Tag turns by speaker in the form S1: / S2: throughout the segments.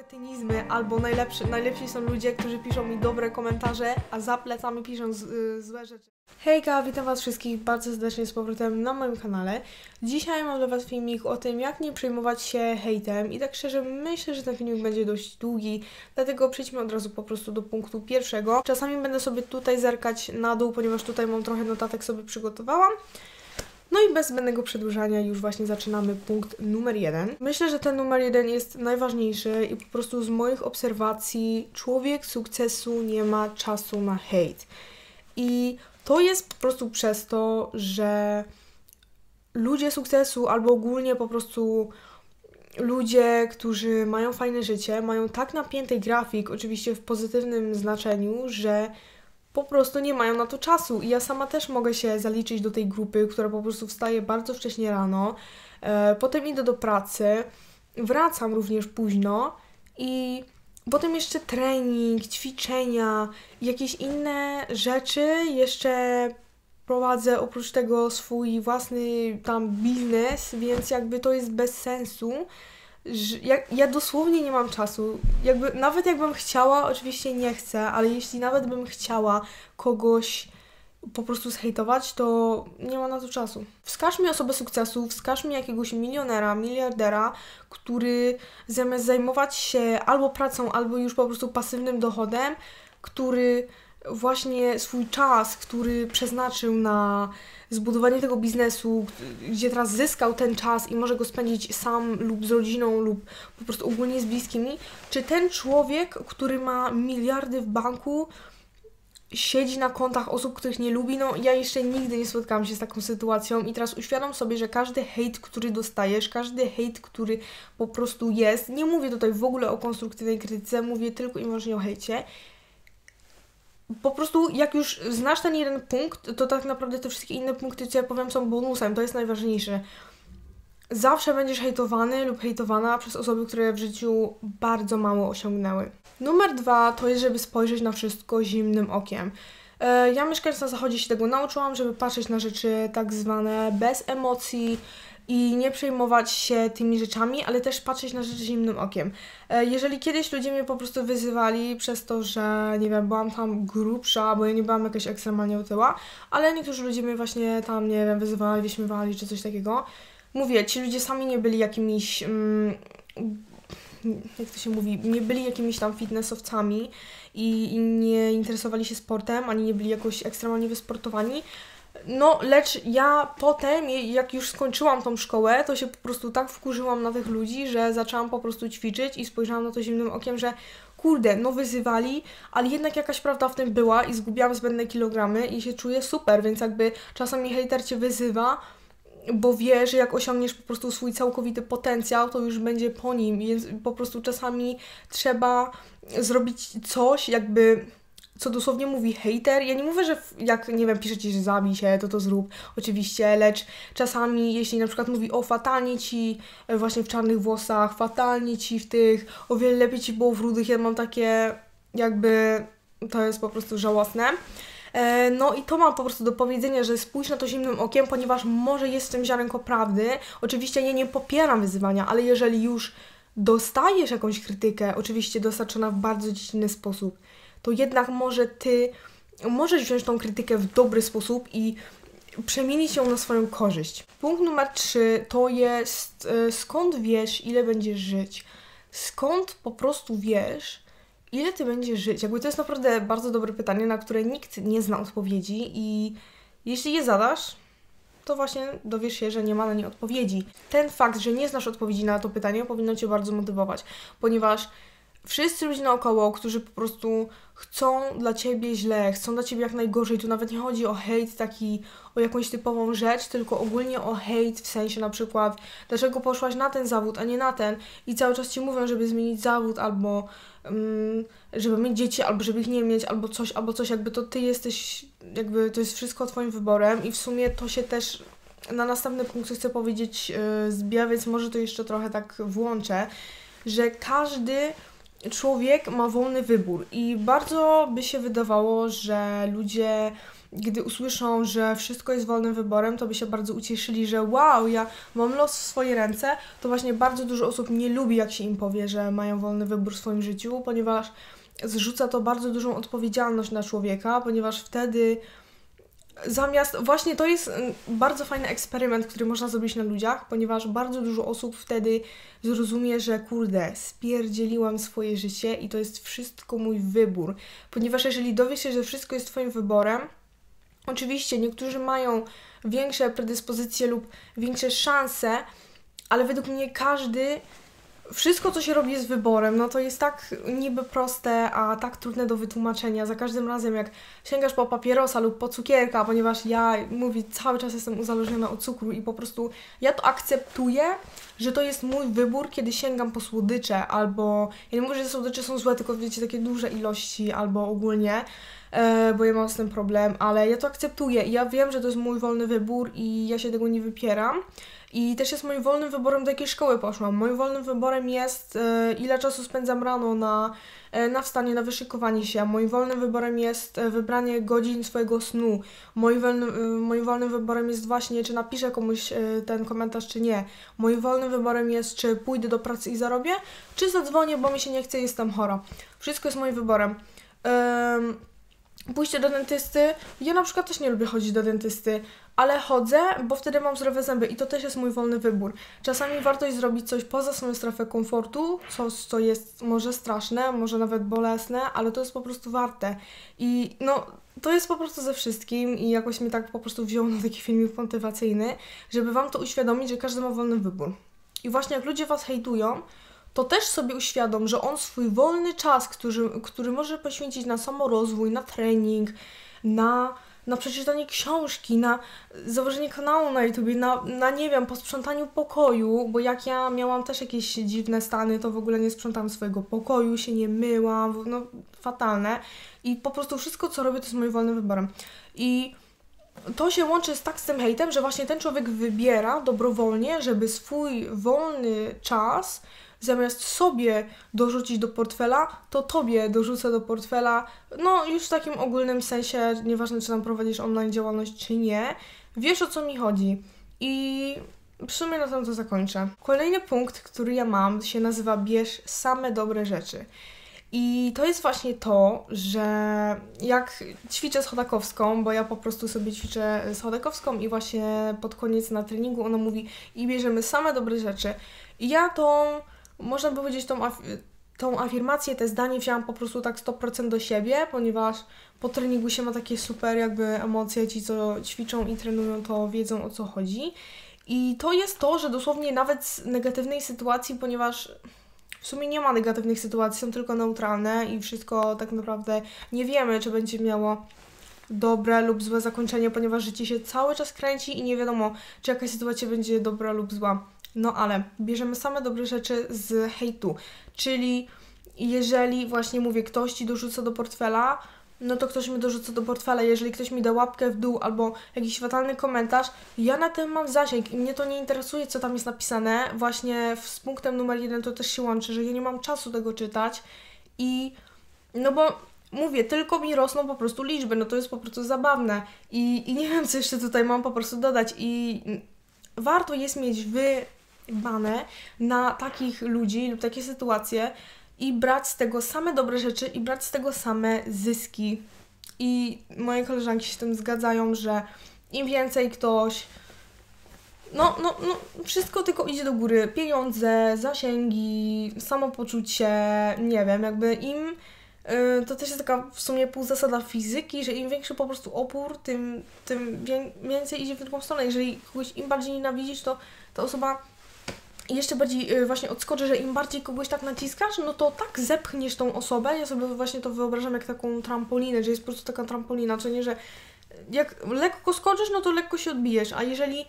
S1: kretynizmy, albo najlepsi są ludzie, którzy piszą mi dobre komentarze, a za plecami piszą złe rzeczy. Hejka, witam was wszystkich bardzo serdecznie z powrotem na moim kanale. Dzisiaj mam dla was filmik o tym, jak nie przejmować się hejtem i tak szczerze myślę, że ten filmik będzie dość długi, dlatego przejdźmy od razu po prostu do punktu pierwszego. Czasami będę sobie tutaj zerkać na dół, ponieważ tutaj mam trochę notatek sobie przygotowałam. No i bez zbędnego przedłużania już właśnie zaczynamy punkt numer 1. Myślę, że ten numer 1 jest najważniejszy i po prostu z moich obserwacji człowiek sukcesu nie ma czasu na hejt. I to jest po prostu przez to, że ludzie sukcesu albo ogólnie po prostu ludzie, którzy mają fajne życie, mają tak napięty grafik, oczywiście w pozytywnym znaczeniu, że po prostu nie mają na to czasu. I ja sama też mogę się zaliczyć do tej grupy, która po prostu wstaje bardzo wcześnie rano, potem idę do pracy, wracam również późno i potem jeszcze trening, ćwiczenia, jakieś inne rzeczy, jeszcze prowadzę oprócz tego swój własny tam biznes, więc jakby to jest bez sensu. Ja dosłownie nie mam czasu. Nawet jakbym chciała, oczywiście nie chcę, ale jeśli nawet bym chciała kogoś po prostu zhejtować, to nie ma na to czasu. Wskaż mi osobę sukcesu, wskaż mi jakiegoś milionera, miliardera, który zamiast zajmować się albo pracą, albo już po prostu pasywnym dochodem, który właśnie swój czas, który przeznaczył na zbudowanie tego biznesu, gdzie teraz zyskał ten czas i może go spędzić sam lub z rodziną lub po prostu ogólnie z bliskimi, czy ten człowiek, który ma miliardy w banku, siedzi na kontach osób, których nie lubi? No ja jeszcze nigdy nie spotkałam się z taką sytuacją i teraz uświadom sobie, że każdy hejt, który dostajesz, każdy hejt, który po prostu jest, nie mówię tutaj w ogóle o konstruktywnej krytyce, mówię tylko i wyłącznie o hejcie. Po prostu jak już znasz ten jeden punkt, to tak naprawdę te wszystkie inne punkty, co ja powiem, są bonusem, to jest najważniejsze. Zawsze będziesz hejtowany lub hejtowana przez osoby, które w życiu bardzo mało osiągnęły. Numer 2 to jest, żeby spojrzeć na wszystko zimnym okiem. Ja mieszkając na zachodzie się tego nauczyłam, żeby patrzeć na rzeczy tak zwane bez emocji i nie przejmować się tymi rzeczami, ale też patrzeć na rzeczy zimnym okiem. Jeżeli kiedyś ludzie mnie po prostu wyzywali przez to, że nie wiem, byłam tam grubsza, bo ja nie byłam jakaś ekstremalnie otyła, ale niektórzy ludzie mnie właśnie tam, nie wiem, wyzywali, wyśmiewali czy coś takiego. Mówię, ci ludzie sami nie byli jakimiś, jak to się mówi, nie byli jakimiś tam fitnessowcami i nie interesowali się sportem, ani nie byli jakoś ekstremalnie wysportowani. No, lecz ja potem, jak już skończyłam tą szkołę, to się po prostu tak wkurzyłam na tych ludzi, że zaczęłam po prostu ćwiczyć i spojrzałam na to zimnym okiem, że kurde, no wyzywali, ale jednak jakaś prawda w tym była i zgubiłam zbędne kilogramy i się czuję super, więc jakby czasami hejter cię wyzywa, bo wie, że jak osiągniesz po prostu swój całkowity potencjał, to już będzie po nim, więc po prostu czasami trzeba zrobić coś, jakby, co dosłownie mówi hejter. Ja nie mówię, że jak, nie wiem, pisze ci, że zabij się, to zrób, oczywiście, lecz czasami, jeśli na przykład mówi, o fatalnie ci właśnie w czarnych włosach, fatalnie ci w tych, o wiele lepiej ci było w rudych, ja mam takie, jakby, to jest po prostu żałosne. No i to mam po prostu do powiedzenia, że spójrz na to zimnym okiem, ponieważ może jest w tym ziarenko prawdy. Oczywiście ja nie popieram wyzywania, ale jeżeli już dostajesz jakąś krytykę, oczywiście dostarczona w bardzo dziecinny sposób, to jednak może ty możesz wziąć tą krytykę w dobry sposób i przemienić ją na swoją korzyść. Punkt numer 3 to jest skąd wiesz, ile będziesz żyć? Skąd po prostu wiesz, ile ty będziesz żyć? Jakby to jest naprawdę bardzo dobre pytanie, na które nikt nie zna odpowiedzi i jeśli je zadasz, to właśnie dowiesz się, że nie ma na nie odpowiedzi. Ten fakt, że nie znasz odpowiedzi na to pytanie, powinno cię bardzo motywować, ponieważ wszyscy ludzie naokoło, którzy po prostu chcą dla ciebie źle, chcą dla ciebie jak najgorzej, tu nawet nie chodzi o hejt taki, o jakąś typową rzecz, tylko ogólnie o hejt w sensie na przykład, dlaczego poszłaś na ten zawód, a nie na ten i cały czas ci mówią, żeby zmienić zawód albo żeby mieć dzieci, albo żeby ich nie mieć, albo coś, jakby to ty jesteś, jakby to jest wszystko twoim wyborem i w sumie to się też na następny punkt, co chcę powiedzieć, zbija, więc może to jeszcze trochę tak włączę, że każdy człowiek ma wolny wybór i bardzo by się wydawało, że ludzie gdy usłyszą, że wszystko jest wolnym wyborem, to by się bardzo ucieszyli, że wow, ja mam los w swoje ręce. To właśnie bardzo dużo osób nie lubi, jak się im powie, że mają wolny wybór w swoim życiu, ponieważ zrzuca to bardzo dużą odpowiedzialność na człowieka, ponieważ wtedy właśnie to jest bardzo fajny eksperyment, który można zrobić na ludziach, ponieważ bardzo dużo osób wtedy zrozumie, że kurde, spierdzieliłam swoje życie i to jest wszystko mój wybór. Ponieważ jeżeli dowiesz się, że wszystko jest twoim wyborem, oczywiście niektórzy mają większe predyspozycje lub większe szanse, ale według mnie wszystko, co się robi, jest wyborem. No to jest tak niby proste, a tak trudne do wytłumaczenia. Za każdym razem, jak sięgasz po papierosa lub po cukierka, ponieważ ja, mówię, cały czas jestem uzależniona od cukru i po prostu ja to akceptuję, że to jest mój wybór, kiedy sięgam po słodycze, albo ja nie mówię, że słodycze są złe, tylko wiecie, takie duże ilości, albo ogólnie, bo ja mam z tym problem, ale ja to akceptuję i ja wiem, że to jest mój wolny wybór i ja się tego nie wypieram. I też jest moim wolnym wyborem, do jakiej szkoły poszłam. Moim wolnym wyborem jest, ile czasu spędzam rano na wstanie, na wyszykowanie się. Moim wolnym wyborem jest wybranie godzin swojego snu. Moim wolnym wyborem jest właśnie, czy napiszę komuś ten komentarz, czy nie. Moim wolnym wyborem jest, czy pójdę do pracy i zarobię, czy zadzwonię, bo mi się nie chce, jestem chora. Wszystko jest moim wyborem. Pójście do dentysty. Ja na przykład też nie lubię chodzić do dentysty, ale chodzę, bo wtedy mam zdrowe zęby i to też jest mój wolny wybór. Czasami warto jest zrobić coś poza swoją strefę komfortu, coś, co jest może straszne, może nawet bolesne, ale to jest po prostu warte. I no, to jest po prostu ze wszystkim i jakoś mnie tak po prostu wziął na taki filmik motywacyjny, żeby wam to uświadomić, że każdy ma wolny wybór. I właśnie jak ludzie was hejtują, to też sobie uświadom, że on swój wolny czas, który może poświęcić na samorozwój, na trening, na przeczytanie książki, na założenie kanału na YouTubie, na nie wiem, posprzątaniu pokoju, bo jak ja miałam też jakieś dziwne stany, to w ogóle nie sprzątałam swojego pokoju, się nie myłam, no fatalne. I po prostu wszystko, co robię, to jest moim wolnym wyborem. I to się łączy z tym hejtem, że właśnie ten człowiek wybiera dobrowolnie, żeby swój wolny czas zamiast sobie dorzucić do portfela, to tobie dorzucę do portfela, no już w takim ogólnym sensie, nieważne czy tam prowadzisz online działalność czy nie, wiesz o co mi chodzi. I w sumie na tym to zakończę. Kolejny punkt, który ja mam, się nazywa bierz same dobre rzeczy. I to jest właśnie to, że jak ćwiczę z Chodakowską, bo ja po prostu sobie ćwiczę z Chodakowską i właśnie pod koniec na treningu ona mówi i bierzemy same dobre rzeczy. I ja można by powiedzieć, tą afirmację, te zdanie wzięłam po prostu tak 100% do siebie, ponieważ po treningu się ma takie super jakby emocje, ci co ćwiczą i trenują to wiedzą o co chodzi. I to jest to, że dosłownie nawet z negatywnej sytuacji, ponieważ w sumie nie ma negatywnych sytuacji, są tylko neutralne i wszystko tak naprawdę nie wiemy, czy będzie miało dobre lub złe zakończenie, ponieważ życie się cały czas kręci i nie wiadomo, czy jakaś sytuacja będzie dobra lub zła. No ale bierzemy same dobre rzeczy z hejtu, czyli jeżeli właśnie mówię, ktoś ci dorzuca do portfela, no to ktoś mi dorzuca do portfela, jeżeli ktoś mi da łapkę w dół albo jakiś fatalny komentarz, ja na tym mam zasięg i mnie to nie interesuje, co tam jest napisane. Właśnie z punktem numer 1 to też się łączy, że ja nie mam czasu tego czytać i no bo mówię, tylko mi rosną po prostu liczby, no to jest po prostu zabawne i nie wiem, co jeszcze tutaj mam po prostu dodać i warto jest mieć wybane na takich ludzi lub takie sytuacje i brać z tego same dobre rzeczy i brać z tego same zyski. I moje koleżanki się z tym zgadzają, że im więcej ktoś no, wszystko tylko idzie do góry. Pieniądze, zasięgi, samopoczucie, nie wiem, jakby im to też jest taka w sumie półzasada fizyki, że im większy po prostu opór, tym więcej idzie w drugą stronę. Jeżeli kogoś im bardziej nienawidzisz, to ta osoba jeszcze bardziej właśnie odskoczy, że im bardziej kogoś tak naciskasz, no to tak zepchniesz tą osobę. Ja sobie właśnie to wyobrażam jak taką trampolinę, że jest po prostu taka trampolina, co nie, że jak lekko skoczysz, no to lekko się odbijesz, a jeżeli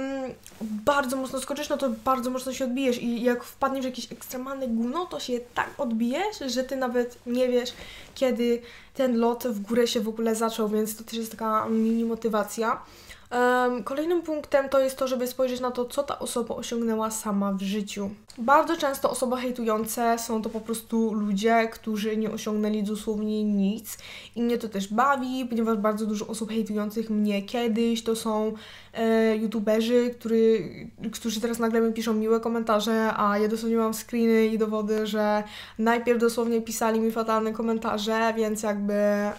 S1: bardzo mocno skoczysz, no to bardzo mocno się odbijesz i jak wpadniesz w jakieś ekstremalne gówno, to się tak odbijesz, że ty nawet nie wiesz, kiedy ten lot w górę się w ogóle zaczął, więc to też jest taka mini motywacja. Kolejnym punktem to jest to, żeby spojrzeć na to, co ta osoba osiągnęła sama w życiu. Bardzo często osoby hejtujące są to po prostu ludzie, którzy nie osiągnęli dosłownie nic i mnie to też bawi, ponieważ bardzo dużo osób hejtujących mnie kiedyś to są youtuberzy, którzy teraz nagle mi piszą miłe komentarze, a ja dosłownie mam screeny i dowody, że najpierw dosłownie pisali mi fatalne komentarze, więc jakby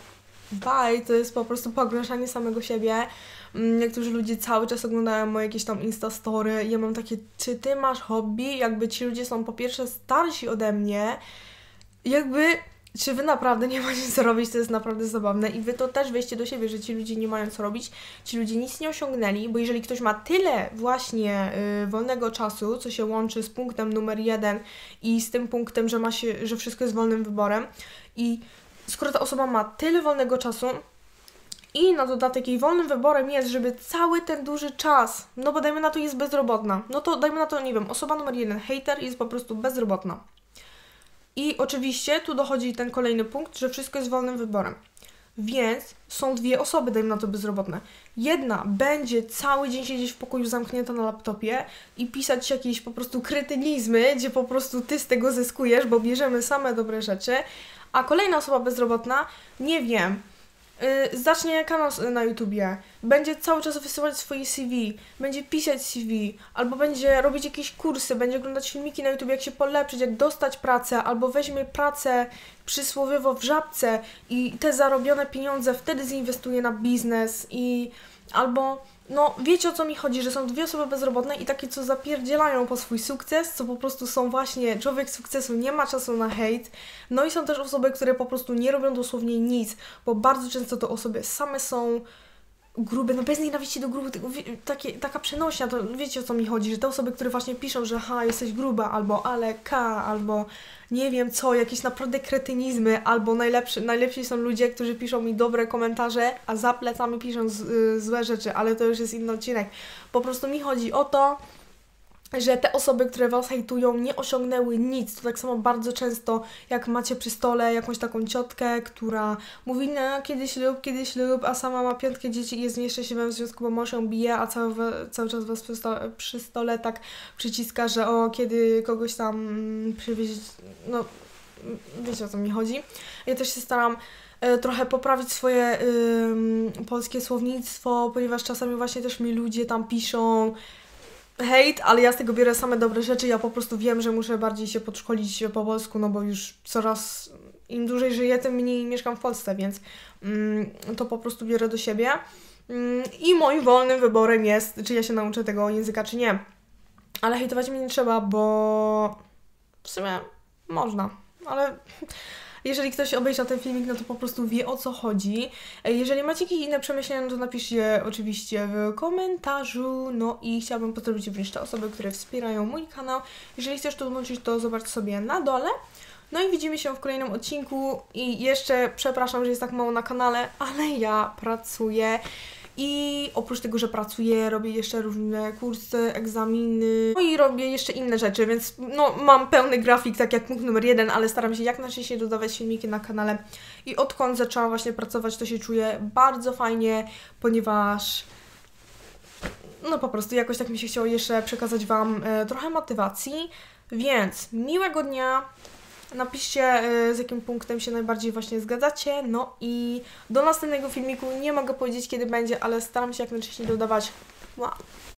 S1: bye, to jest po prostu pogrążanie samego siebie. Niektórzy ludzie cały czas oglądają moje jakieś tam instastory. Ja mam takie, czy ty masz hobby? Jakby ci ludzie są po pierwsze starsi ode mnie. Jakby, czy wy naprawdę nie macie co robić? To jest naprawdę zabawne. I wy to też weźcie do siebie, że ci ludzie nie mają co robić. Ci ludzie nic nie osiągnęli, bo jeżeli ktoś ma tyle właśnie wolnego czasu, co się łączy z punktem numer 1 i z tym punktem, że wszystko jest wolnym wyborem i skoro ta osoba ma tyle wolnego czasu i na dodatek jej wolnym wyborem jest, żeby cały ten duży czas, no bo dajmy na to jest bezrobotna, no to dajmy na to, nie wiem, osoba numer 1, hater, jest po prostu bezrobotna. I oczywiście tu dochodzi ten kolejny punkt, że wszystko jest wolnym wyborem. Więc są dwie osoby, dajmy na to, bezrobotne. Jedna będzie cały dzień siedzieć w pokoju zamknięta na laptopie i pisać jakieś po prostu kretynizmy, gdzie po prostu ty z tego zyskujesz, bo bierzemy same dobre rzeczy, a kolejna osoba bezrobotna, nie wiem, zacznie kanał na YouTubie, będzie cały czas wysyłać swoje CV, będzie pisać CV, albo będzie robić jakieś kursy, będzie oglądać filmiki na YouTubie, jak się polepszyć, jak dostać pracę, albo weźmie pracę przysłowiowo w Żabce i te zarobione pieniądze wtedy zinwestuje na biznes albo, no wiecie o co mi chodzi, że są dwie osoby bezrobotne i takie, co zapierdzielają po swój sukces, co po prostu są właśnie, człowiek sukcesu nie ma czasu na hejt, no i są też osoby, które po prostu nie robią dosłownie nic, bo bardzo często to osoby same są grube, no bez nienawiści do grubych, taka przenośnia, to wiecie o co mi chodzi, że te osoby, które właśnie piszą, że jesteś gruba, albo ale albo nie wiem co, jakieś naprawdę kretynizmy, albo najlepsi są ludzie, którzy piszą mi dobre komentarze, a za plecami piszą złe rzeczy, ale to już jest inny odcinek. Po prostu mi chodzi o to, że te osoby, które was hejtują, nie osiągnęły nic. To tak samo bardzo często, jak macie przy stole jakąś taką ciotkę, która mówi, no kiedyś lub, a sama ma 5 dzieci i jest w nieszczęśliwym związku, bo mąż ją bije, a cały czas was przy stole tak przyciska, że kiedy kogoś tam przywieźć, no wiecie o co mi chodzi. Ja też się staram trochę poprawić swoje polskie słownictwo, ponieważ czasami właśnie też mi ludzie tam piszą hejt, ale ja z tego biorę same dobre rzeczy, ja po prostu wiem, że muszę bardziej się podszkolić po polsku, no bo już coraz im dłużej żyję, tym mniej mieszkam w Polsce, więc to po prostu biorę do siebie. I moim wolnym wyborem jest, czy ja się nauczę tego języka, czy nie. Ale hejtować mnie nie trzeba, bo w sumie można, ale jeżeli ktoś obejrzy ten filmik, no to po prostu wie o co chodzi. Jeżeli macie jakieś inne przemyślenia, no to napiszcie oczywiście w komentarzu. No i chciałabym pozdrowić również te osoby, które wspierają mój kanał. Jeżeli chcesz to dołączyć, to zobacz sobie na dole. No i widzimy się w kolejnym odcinku i jeszcze przepraszam, że jest tak mało na kanale, ale ja pracuję. I oprócz tego, że pracuję, robię jeszcze różne kursy, egzaminy, no i robię jeszcze inne rzeczy, więc no mam pełny grafik, tak jak punkt numer 1, ale staram się jak najczęściej dodawać filmiki na kanale. I odkąd zaczęłam właśnie pracować, to się czuję bardzo fajnie, ponieważ no po prostu jakoś tak mi się chciało jeszcze przekazać Wam trochę motywacji, więc miłego dnia. Napiszcie, z jakim punktem się najbardziej właśnie zgadzacie. No i do następnego filmiku. Nie mogę powiedzieć, kiedy będzie, ale staram się jak najczęściej dodawać. Wow.